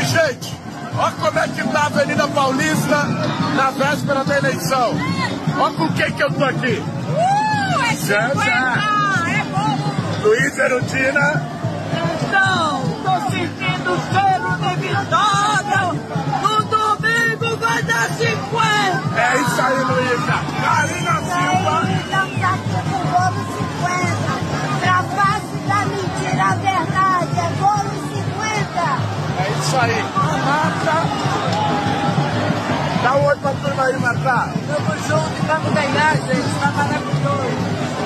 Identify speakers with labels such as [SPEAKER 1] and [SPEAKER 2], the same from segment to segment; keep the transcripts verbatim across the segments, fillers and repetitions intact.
[SPEAKER 1] aí, gente. Olha como é que tá a Avenida Paulista na véspera da eleição. Olha com quem que eu tô aqui.
[SPEAKER 2] Uh, é cinquenta! É bom!
[SPEAKER 1] Luiz Erutina.
[SPEAKER 2] Então, tô sentindo o cheiro de vitória. No domingo vai dar cinquenta!
[SPEAKER 1] É isso aí, Luísa. Karina Silva.
[SPEAKER 3] Estamos aqui com o bolo cinquenta. Pra face da mentira, a verdade. É bolo cinquenta.
[SPEAKER 1] É isso aí. Marta. Dá um oi pra turma aí, Marta.
[SPEAKER 2] Tamo junto, vamos ganhar, gente. Tá maravilhoso.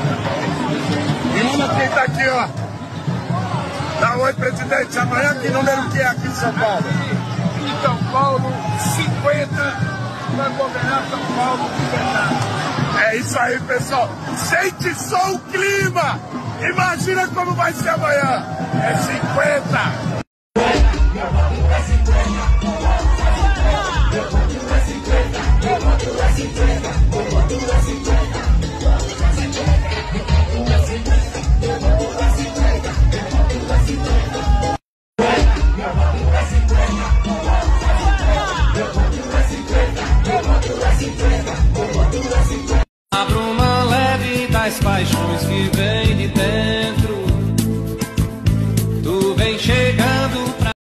[SPEAKER 1] E Lula quem tá aqui, ó. Dá um oi, presidente. Amanhã que número que é aqui em São Paulo? Em São Paulo, cinquenta. Vai governar São Paulo de verdade. É isso aí, pessoal. Sente só o clima. Imagina como vai ser amanhã. É cinquenta.
[SPEAKER 4] A bruma leve das paixões que